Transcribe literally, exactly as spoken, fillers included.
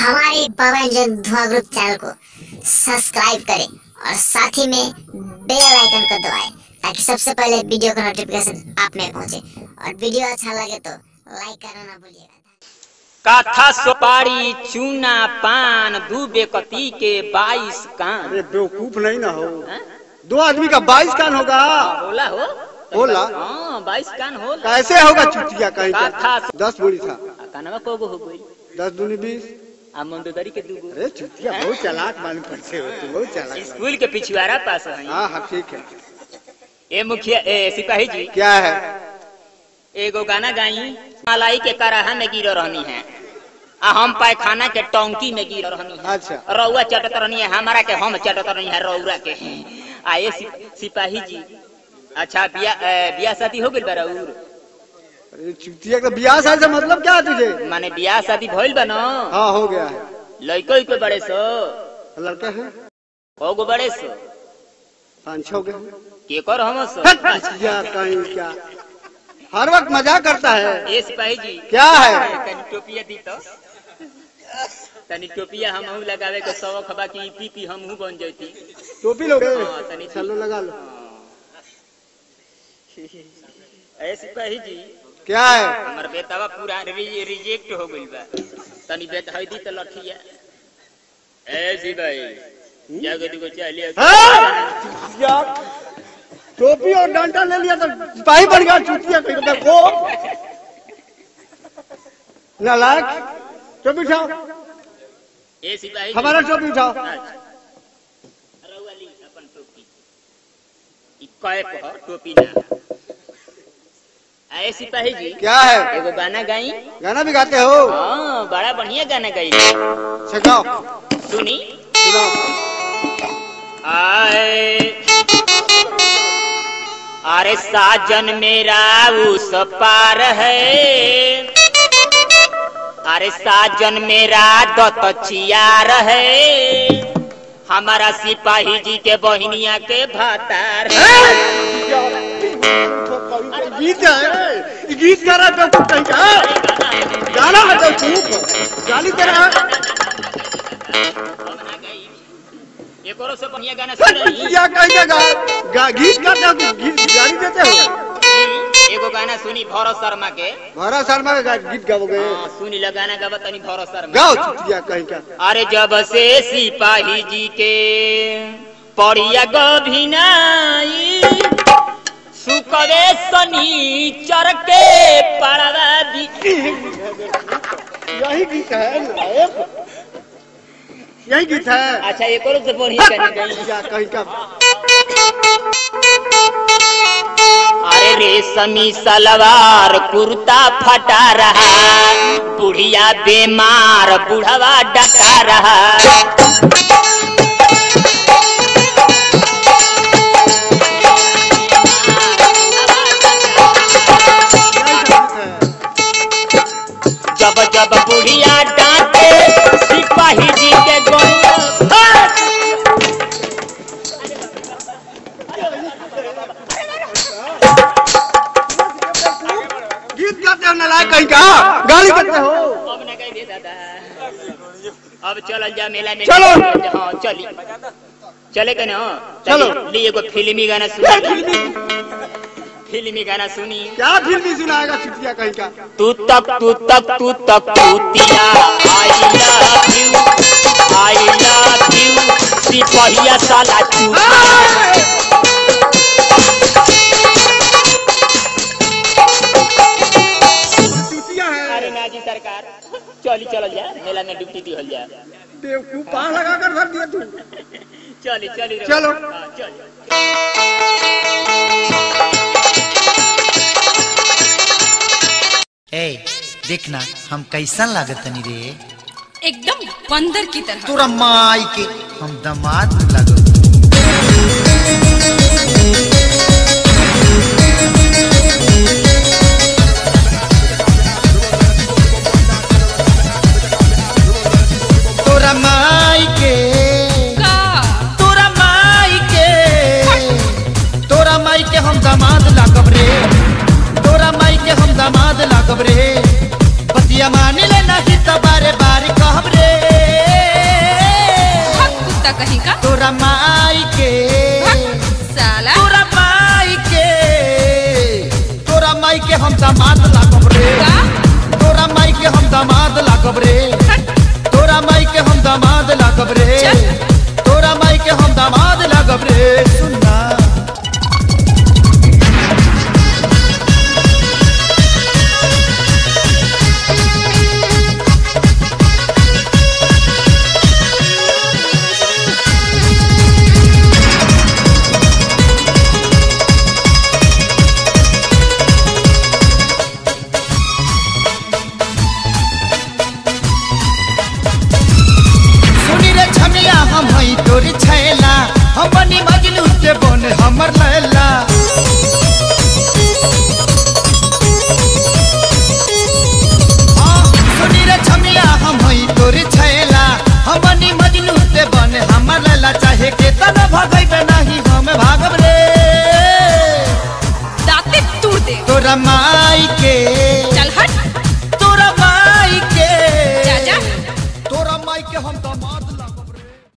हमारे पवन जन धुआं ग्रुप चैनल को सब्सक्राइब करें और साथ ही में बेल आइकन को दबाएं ताकि सबसे पहले वीडियो का नोटिफिकेशन आप में पहुंचे। और वीडियो अच्छा लगे तो लाइक करना ना भूलिएगा। काथा सुपारी चूना पान दू बेकती के बाईस कान। अरे बेवकूफ नहीं ना हो, दो आदमी का बाईस कान होगा। होला हो होला हाँ बाईस कान होला। कैसे होगा चुतिया कहीं का? था दस बोली था कानवा को हो गई दस दूनी बीस। आ मंदोदरी के दूगो। अरे चुतिया बहुत चालाक मालूम पड़ते हो तुम, बहुत चालाक। स्कूल के पिछवाड़ा पास है। हाँ हाँ ठीक है। ए मुखिया ए सिपाही जी क्या है? एगो गाना गाई मलाई के कराहा में गिर रहनी है आ हम पायखाना के टंकी में गिर रहनी है। अच्छा रउआ चटत रहनी है हमारा के हम चटत रहनी है रउरा के। आए सिपाही जी अच्छा बिया बिया शादी हो गइल बा रउर? अरे चुतिया का ब्याह शादी से मतलब क्या है तुझे? माने बियाह शादी भइल बा न? हाँ हो गया है। लड़को के बड़े सो लड़का है कोगो बड़े सो पाँच छह गए के कर हम सो चुतिया कहीं क्या हर वक्त मजाक करता है। ए सिपाही जी क्या है? तनी टोपिया दी तो तनी टोपिया हमहू लगावे के शौक बा कि पी पी हमहू बन जैती। टोपी लोगे? हाँ, तनी चलो लगा लो। ए सिपाही जी क्या है? हमर बेटावा पूरा रि, रिजेक्ट हो गइल बा। तनी बेट हईदी त लठिया ए सिपाही जाके दुगो चलिए। हाँ? टोपी और डंडा ले लिया तो सिपाही बन गया चुतिया कहीं का को नालायक। टोपी उठाओ ए सिपाही हमारा टोपी उठाओ। रउवाली अपन टोपी ई कैप ह टोपी ना। आए सिपाही जी क्या है? एगो गाना गाई। गाना भी गाते हो? हाँ बड़ा बढ़िया गाना गाई। सिखाओ सुनी सुनाओ। आए अरे साजन मेरा उस पार है, अरे साजन मेरा दतचियार है, हमारा सिपाही जी के बहिनिया के भातार है। गीत है गीत गा रहा तो कहीं का गाना है तो चुप गाली दे रहा है। ये करो से बढ़िया गाना सुन रही क्या कहीं का गा, गा गीत गाते हो गीत गाली देते हो? एगो गाना सुनी भरत शर्मा के। भरत शर्मा का गीत गाओगे? हाँ सुनी ला गाना गावा तनी भरत शर्मा। गाओ चुतिया कहीं का। अरे जब से सिपाही जी के पड़िया गभिनाई सुकवे शनिचर के पड़वा दी। यही गीत है नायक, यही गीत है। अच्छा ये करो से बढ़िया गाना गाई। क्या कहीं का? अरे रेशमी सलवार कुर्ता फटा रहा, बुढ़िया बीमार बुढ़वा डटा रहा। जब जब बुढ़िया डांटे सिपाही जी के गोया गीत गाते हो नालायक कहीं का, गाली देते हो। अब न कही दे दादा। अब चल जा मेला में। चलो। हाँ चली चले के ना चलो। ली एगो फिल्मी गाना सुनी। फिल्मी गाना सुनी। क्या फिल्मी सुनाएगा चुतिया कहीं का? तू तक तू तक तू तक तूतिया I love you I love you सिपाहिया साला चुतिया है। अरे नाजी सरकार चली चल जा मेला में ड्यूटी दी हो जा। बेवकूफ पार लगा कर रख दिया तू। चली चली चलो। हाँ, चल। ए देखना हम कैसन लागत तनी रे? एकदम बंदर की तरह। तोरा माई के हम दामाद लागो। तोरा माई के का तोरा माई के तोरा माई के हम दामाद लागब रे। तोरा माई के हम दामाद लागब रे। बतिया मान ले नहीं तो बारे बारे कहब रे। के तना भगैबे नहीं हम भागब रे दाते तोड़ दे तोरा माई के